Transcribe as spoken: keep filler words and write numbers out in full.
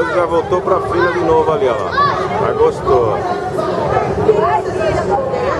já voltou pra fila de novo ali, ó lá. Já gostou.